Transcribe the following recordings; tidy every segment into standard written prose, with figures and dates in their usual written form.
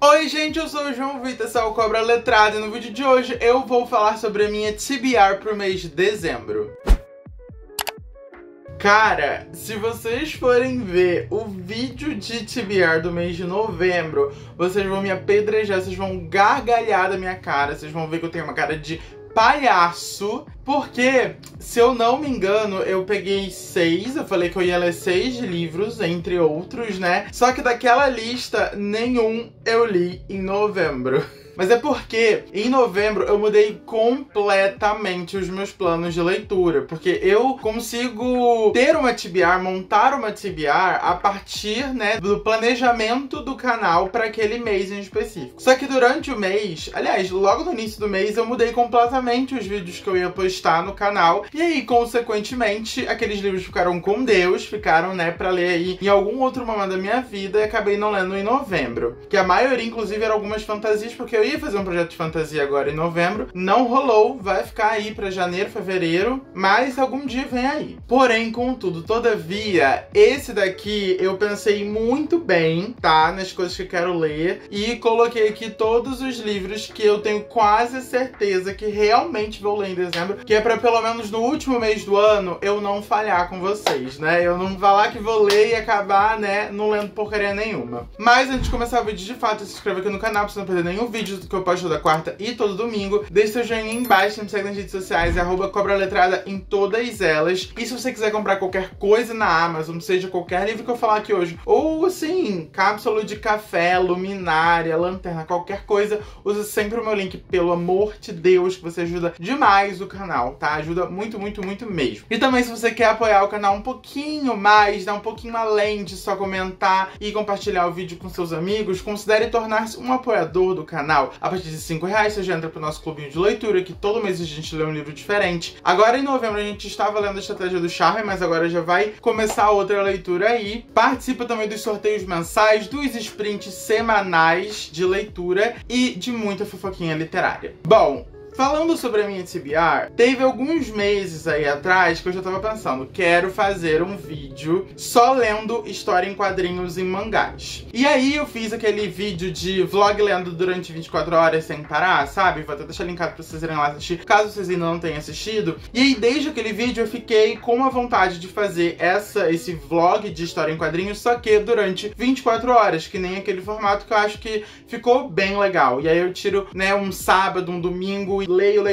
Oi gente, eu sou o João Vitor, esse é o Cobra Letrada, e no vídeo de hoje eu vou falar sobre a minha TBR pro mês de dezembro. Cara, se vocês forem ver o vídeo de TBR do mês de novembro, vocês vão me apedrejar, vocês vão gargalhar da minha cara, vocês vão ver que eu tenho uma cara de palhaço, porque, se eu não me engano, eu peguei 6, eu falei que eu ia ler 6 livros, entre outros, né? Só que daquela lista, nenhum eu li em novembro. Mas é porque, em novembro, eu mudei completamente os meus planos de leitura. Porque eu consigo ter uma TBR, montar uma TBR a partir, né, do planejamento do canal para aquele mês em específico. Só que durante o mês, aliás, logo no início do mês, eu mudei completamente os vídeos que eu ia postar no canal. E aí, consequentemente, aqueles livros ficaram com Deus, ficaram, né, pra ler aí em algum outro momento da minha vida e acabei não lendo em novembro. Que a maioria, inclusive, eram algumas fantasias, porque eu ia fazer um projeto de fantasia agora em novembro, não rolou, vai ficar aí pra janeiro, fevereiro, mas algum dia vem aí. Porém, contudo, todavia, esse daqui eu pensei muito bem, tá, nas coisas que eu quero ler, e coloquei aqui todos os livros que eu tenho quase certeza que realmente vou ler em dezembro, que é pra pelo menos no último mês do ano eu não falhar com vocês, né, eu não falar que vou ler e acabar, né, não lendo porcaria nenhuma. Mas antes de começar o vídeo, de fato, se inscreva aqui no canal pra você não perder nenhum vídeo que eu posto toda quarta e todo domingo. Deixe seu joinha aí embaixo, me segue nas redes sociais, @cobraletrada em todas elas. E se você quiser comprar qualquer coisa na Amazon, seja qualquer livro que eu falar aqui hoje, ou assim, cápsula de café, luminária, lanterna, qualquer coisa, use sempre o meu link, pelo amor de Deus, que você ajuda demais o canal, tá? Ajuda muito, muito, muito mesmo. E também, se você quer apoiar o canal um pouquinho mais, dar um pouquinho além de só comentar e compartilhar o vídeo com seus amigos, considere tornar-se um apoiador do canal. A partir de R$5 você já entra pro nosso clubinho de leitura, que todo mês a gente lê um livro diferente. Agora em novembro a gente estava lendo a Estratégia do Charme, mas agora já vai começar outra leitura aí. Participa também dos sorteios mensais, dos sprints semanais de leitura e de muita fofoquinha literária. Bom, falando sobre a minha TBR, teve alguns meses aí atrás que eu já tava pensando, quero fazer um vídeo só lendo história em quadrinhos e mangás. E aí eu fiz aquele vídeo de vlog lendo durante 24 horas sem parar, sabe? Vou até deixar linkado pra vocês irem lá assistir, caso vocês ainda não tenham assistido. E aí desde aquele vídeo eu fiquei com a vontade de fazer esse vlog de história em quadrinhos, só que durante 24 horas, que nem aquele formato que eu acho que ficou bem legal. E aí eu tiro, né, um sábado, um domingo, leio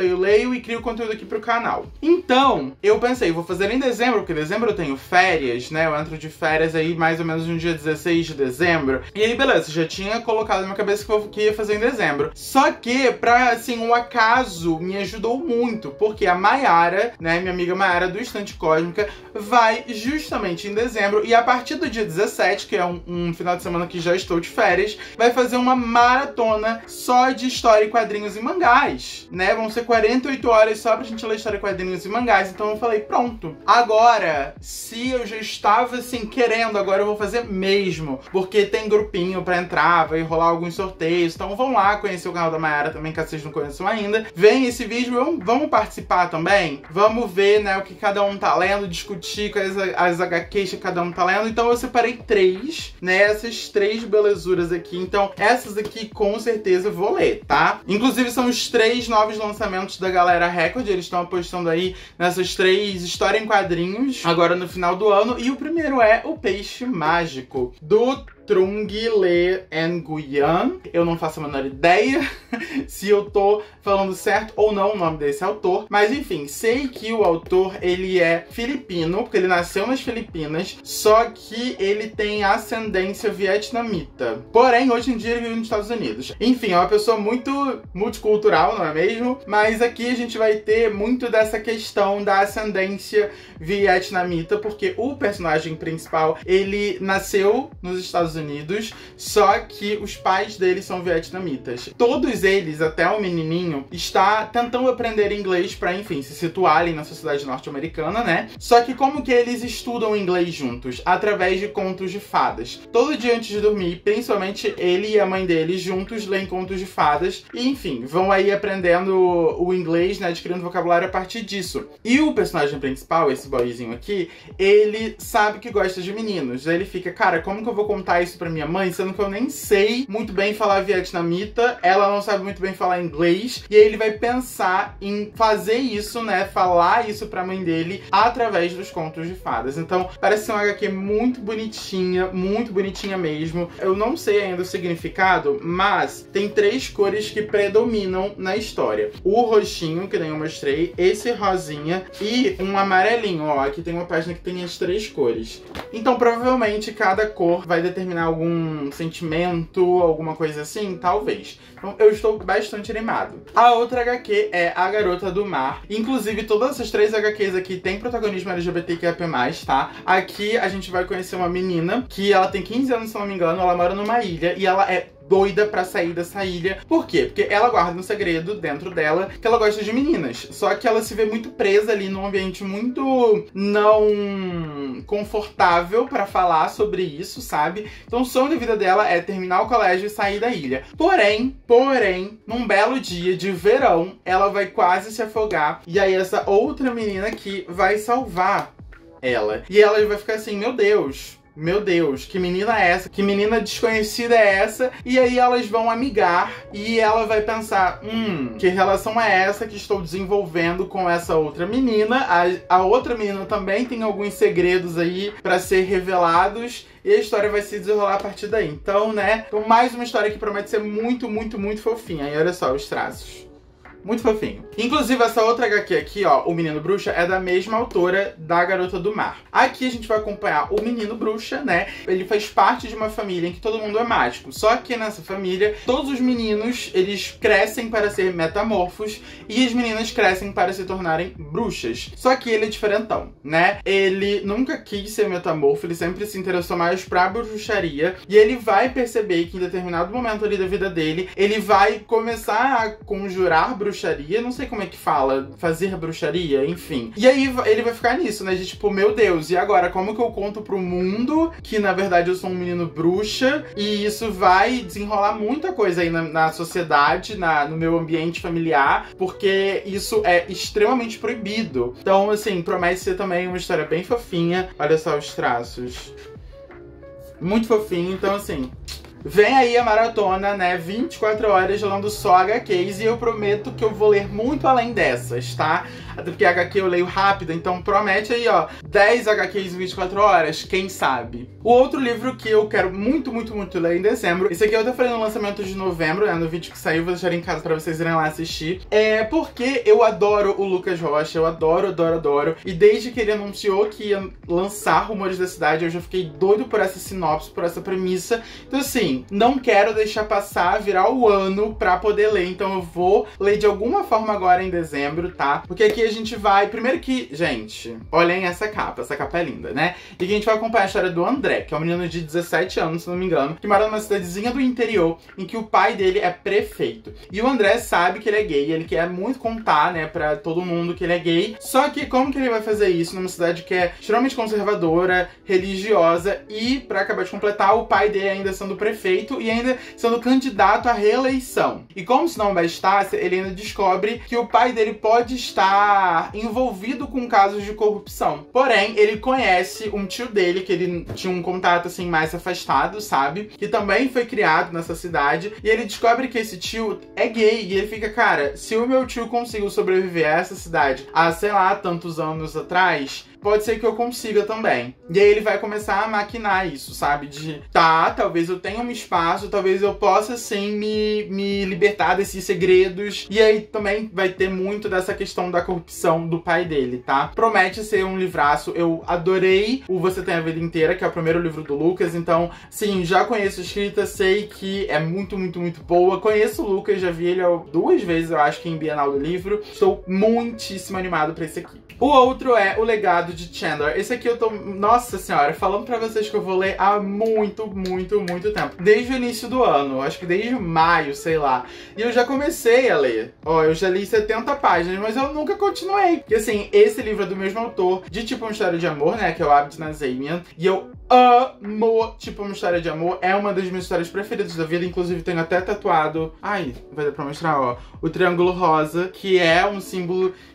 e crio conteúdo aqui pro canal. Então, eu pensei, vou fazer em dezembro, porque em dezembro eu tenho férias, né? Eu entro de férias aí mais ou menos no dia 16 de dezembro. E aí, beleza, já tinha colocado na minha cabeça que ia fazer em dezembro. Só que, pra, assim, um acaso me ajudou muito, porque a Mayara, né, minha amiga Mayara do Estante Cósmica, vai justamente em dezembro, e a partir do dia 17, que é um final de semana que já estou de férias, vai fazer uma maratona só de história em quadrinhos e mangás, né? Vão ser 48 horas só pra gente ler história, quadrinhos e mangás. Então eu falei, pronto. Agora, se eu já estava assim querendo, agora eu vou fazer mesmo. Porque tem grupinho pra entrar, vai rolar alguns sorteios. Então vão lá conhecer o canal da Mayara também, caso vocês não conheçam ainda. Vem esse vídeo, vamos participar também? Vamos ver, né, o que cada um tá lendo, discutir com as HQs que cada um tá lendo. Então eu separei 3, né? Essas 3 belezuras aqui. Então essas aqui com certeza eu vou ler, tá? Inclusive são os 3 novos lançamentos da Galera Record, eles estão apostando aí nessas 3 histórias em quadrinhos agora no final do ano, e o primeiro é O Peixe Mágico, do Trung Le Nguyen. Eu não faço a menor ideia se eu tô falando certo ou não o nome desse autor, mas enfim, sei que o autor, ele é filipino, porque ele nasceu nas Filipinas, só que ele tem ascendência vietnamita. Porém, hoje em dia ele vive nos Estados Unidos. Enfim, é uma pessoa muito multicultural, não é mesmo? Mas aqui a gente vai ter muito dessa questão da ascendência vietnamita, porque o personagem principal, ele nasceu nos Estados Unidos, só que os pais dele são vietnamitas. Todos eles, até o menininho, está tentando aprender inglês pra, enfim, se situar ali na sociedade norte-americana, né? Só que como que eles estudam inglês juntos? Através de contos de fadas. Todo dia antes de dormir, principalmente ele e a mãe dele juntos leem contos de fadas e, enfim, vão aí aprendendo o inglês, né, adquirindo vocabulário a partir disso. E o personagem principal, esse boyzinho aqui, ele sabe que gosta de meninos. Aí ele fica, cara, como que eu vou contar explicar isso pra minha mãe, sendo que eu nem sei muito bem falar vietnamita, ela não sabe muito bem falar inglês, e aí ele vai pensar em fazer isso, né, falar isso pra mãe dele através dos contos de fadas. Então, parece ser uma HQ muito bonitinha mesmo. Eu não sei ainda o significado, mas tem 3 cores que predominam na história. O roxinho, que nem eu mostrei, esse rosinha e um amarelinho, ó. Aqui tem uma página que tem as 3 cores. Então, provavelmente, cada cor vai determinar algum sentimento, alguma coisa assim, talvez. Então, eu estou bastante animado. A outra HQ é A Garota do Mar. Inclusive, todas essas 3 HQs aqui têm protagonismo LGBTQIA+, tá? Aqui a gente vai conhecer uma menina que ela tem 15 anos, se não me engano, ela mora numa ilha e ela é doida pra sair dessa ilha. Por quê? Porque ela guarda um segredo dentro dela que ela gosta de meninas. Só que ela se vê muito presa ali num ambiente muito não confortável pra falar sobre isso, sabe? Então o sonho da vida dela é terminar o colégio e sair da ilha. Porém, num belo dia de verão, ela vai quase se afogar. E aí essa outra menina aqui vai salvar ela. E ela vai ficar assim, meu Deus, que menina é essa? Que menina desconhecida é essa? E aí elas vão amigar e ela vai pensar, que relação é essa que estou desenvolvendo com essa outra menina? A outra menina também tem alguns segredos aí pra ser revelados. E a história vai se desenrolar a partir daí. Então, né? Então, mais uma história que promete ser muito fofinha. E olha só os traços. Muito fofinho. Inclusive, essa outra HQ aqui, ó, O Menino Bruxa, é da mesma autora da Garota do Mar. Aqui a gente vai acompanhar o Menino Bruxa, né? Ele faz parte de uma família em que todo mundo é mágico. Só que nessa família, todos os meninos, eles crescem para ser metamorfos e as meninas crescem para se tornarem bruxas. Só que ele é diferentão, né? Ele nunca quis ser metamorfo, ele sempre se interessou mais pra bruxaria. E ele vai perceber que em determinado momento ali da vida dele, ele vai começar a conjurar bruxaria, não sei como é que fala, fazer bruxaria, enfim. E aí ele vai ficar nisso, né, de tipo, meu Deus, e agora, como que eu conto pro mundo que, na verdade, eu sou um menino bruxa? E isso vai desenrolar muita coisa aí na sociedade, no meu ambiente familiar, porque isso é extremamente proibido. Então, assim, promete ser também uma história bem fofinha. Olha só os traços. Muito fofinho, então, assim... Vem aí a maratona, né? 24 horas lendo só HQs e eu prometo que eu vou ler muito além dessas, tá? Até porque HQ eu leio rápido, então promete aí, ó, 10 HQs em 24 horas, quem sabe? O outro livro que eu quero muito ler em dezembro, esse aqui eu até falei no lançamento de novembro, né? No vídeo que saiu, vou deixar em casa pra vocês irem lá assistir. É porque eu adoro o Lucas Rocha, eu adoro. E desde que ele anunciou que ia lançar Rumores da Cidade, eu já fiquei doido por essa sinopse, por essa premissa. Então assim, não quero deixar passar, virar o ano pra poder ler, então eu vou ler de alguma forma agora em dezembro, tá? Porque aqui a gente vai... Primeiro que, gente, olhem essa capa é linda, né? E aqui a gente vai acompanhar a história do André, que é um menino de 17 anos, se não me engano, que mora numa cidadezinha do interior, em que o pai dele é prefeito. E o André sabe que ele é gay, ele quer muito contar, né, pra todo mundo que ele é gay. Só que como que ele vai fazer isso numa cidade que é extremamente conservadora, religiosa, e, pra acabar de completar, o pai dele ainda sendo prefeito e ainda sendo candidato à reeleição. E como se não bastasse, ele ainda descobre que o pai dele pode estar envolvido com casos de corrupção. Porém, ele conhece um tio dele, que ele tinha um contato assim mais afastado, sabe? Que também foi criado nessa cidade. E ele descobre que esse tio é gay. E ele fica, cara, se o meu tio conseguiu sobreviver a essa cidade há, sei lá, tantos anos atrás, pode ser que eu consiga também. E aí ele vai começar a maquinar isso, sabe? De, tá, talvez eu tenha um espaço, talvez eu possa, sim, me libertar desses segredos. E aí também vai ter muito dessa questão da corrupção do pai dele, tá? Promete ser um livraço. Eu adorei o Você Tem a Vida Inteira, que é o primeiro livro do Lucas. Então, sim, já conheço a escrita, sei que é muito boa. Conheço o Lucas, já vi ele 2 vezes, eu acho que em Bienal do Livro. Estou muitíssimo animado pra esse aqui. O outro é O Legado de Chandler. Esse aqui eu tô, nossa senhora, falando pra vocês que eu vou ler há muito tempo. Desde o início do ano, acho que desde maio, sei lá. E eu já comecei a ler. Ó, eu já li 70 páginas, mas eu nunca continuei. Porque assim, esse livro é do mesmo autor de Tipo Uma História de Amor, né, que é o Abd Nazemian. E eu amo Tipo Uma História de Amor. É uma das minhas histórias preferidas da vida. Inclusive tenho até tatuado, ai, vai dar pra mostrar, ó, o Triângulo Rosa, que é um símbolo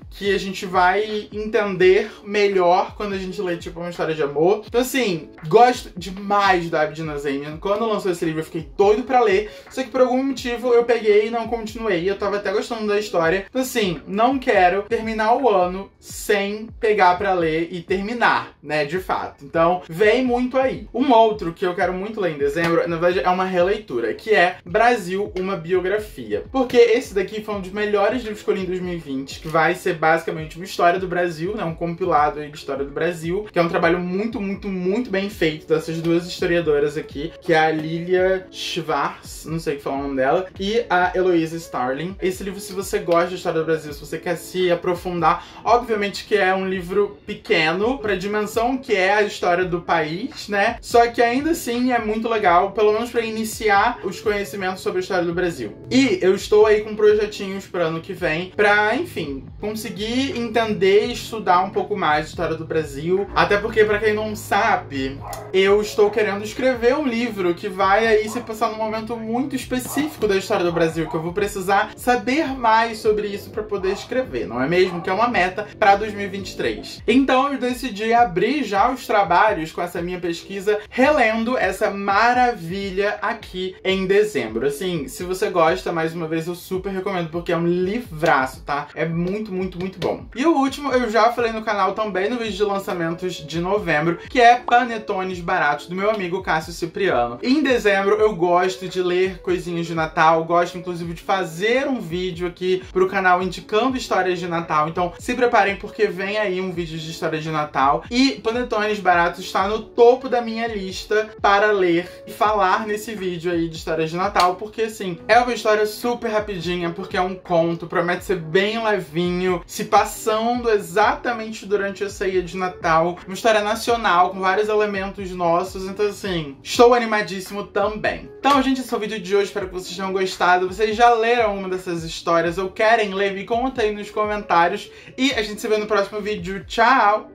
que a gente vai entender melhor quando a gente lê, tipo, uma história de amor. Então, assim, gosto demais do Abid Nazemian. Quando lançou esse livro, eu fiquei doido pra ler, só que por algum motivo eu peguei e não continuei. Eu tava até gostando da história. Então, assim, não quero terminar o ano sem pegar pra ler e terminar, né, de fato. Então, vem muito aí. Um outro que eu quero muito ler em dezembro, na verdade, é uma releitura, que é Brasil, uma biografia. Porque esse daqui foi um dos melhores livros que eu li em 2020, que vai ser basicamente uma história do Brasil, né, um compilado aí de história do Brasil, que é um trabalho muito, muito, muito bem feito dessas duas historiadoras aqui, que é a Lilia Schwartz, não sei o que falar o nome dela, e a Heloísa Starling. Esse livro, se você gosta de história do Brasil, se você quer se aprofundar, obviamente que é um livro pequeno pra dimensão que é a história do país, né? Só que ainda assim é muito legal, pelo menos pra iniciar os conhecimentos sobre a história do Brasil. E eu estou aí com projetinhos para ano que vem pra, enfim, conseguir entender e estudar um pouco mais a história do Brasil. Até porque, pra quem não sabe, eu estou querendo escrever um livro que vai aí se passar num momento muito específico da história do Brasil, que eu vou precisar saber mais sobre isso pra poder escrever, não é mesmo? Que é uma meta pra 2023. Então eu decidi abrir já os trabalhos com essa minha pesquisa, relendo essa maravilha aqui em dezembro. Assim, se você gosta, mais uma vez, eu super recomendo, porque é um livraço, tá? É muito, muito, muito bom. E o último, eu já falei no canal também no vídeo de lançamentos de novembro, que é Panetones Baratos, do meu amigo Cássio Cipriano. Em dezembro, eu gosto de ler coisinhas de Natal, gosto, inclusive, de fazer um vídeo aqui pro canal indicando histórias de Natal. Então, se preparem, porque vem aí um vídeo de história de Natal. E Panetones Baratos está no topo da minha lista para ler e falar nesse vídeo aí de histórias de Natal, porque, assim, é uma história super rapidinha, porque é um conto, promete ser bem levinho, se passando exatamente durante a ceia de Natal, uma história nacional, com vários elementos nossos, então, assim, estou animadíssimo também. Então, gente, esse é o vídeo de hoje, espero que vocês tenham gostado. Vocês já leram uma dessas histórias ou querem ler? Me conta aí nos comentários e a gente se vê no próximo vídeo. Tchau!